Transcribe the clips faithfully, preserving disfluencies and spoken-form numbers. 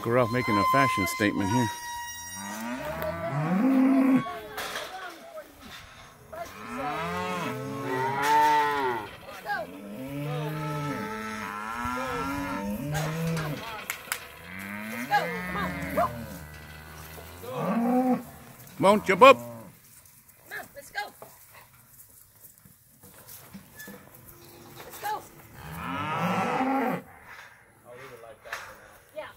Uncle Ralph making a fashion statement here. Come on, jump up. Come on, let's go. Let's go. I'll leave it like that for now. Yeah.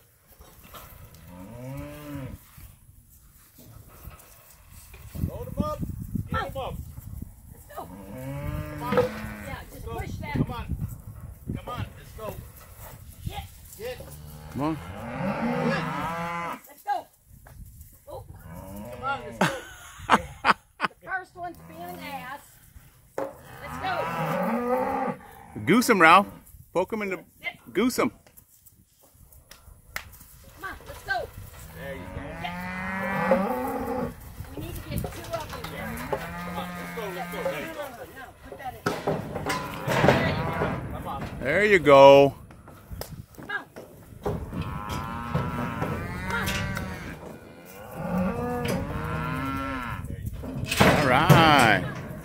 Load him up. Get him up. Let's go. Come on. Yeah, just push that. Come on. Come on, let's go. Get. Get. Come on. Get. Let's go. Oh. Come on, let's go. The first one's being an ass. Let's go. Goose him, Ralph. Poke him in the... Goose him. Come on, let's go. There you go. Yeah. We need to get two of them there. Come on, let's go, let's go. There you No, go. no, no, no. Put that in. There you go. Come on. There you go. Come on. All right.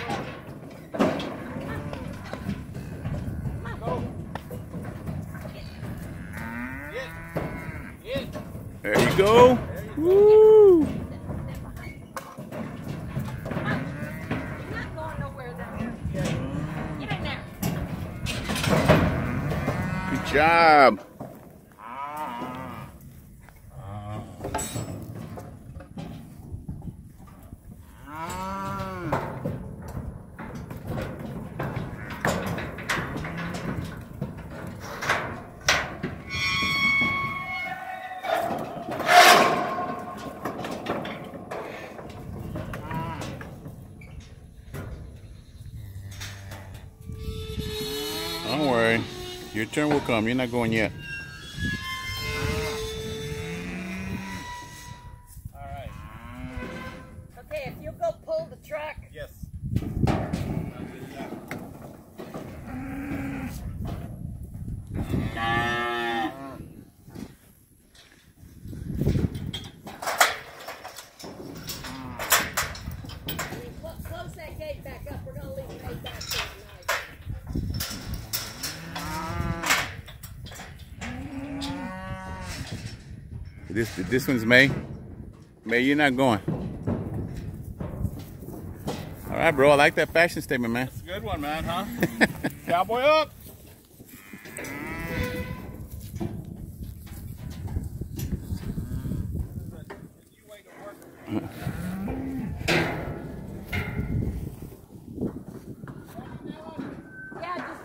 There you go. Woo. You're not going nowhere there. Get in there. Good job. Don't worry. Your turn will come. You're not going yet. All right. Okay, if you'll go pull the truck. Yes. Close that gate back up. We're going to leave the gate back there tonight. This this one's May. May, you're not going. All right, bro. I like that fashion statement, man. That's a good one, man, huh? Cowboy up. You wait to work.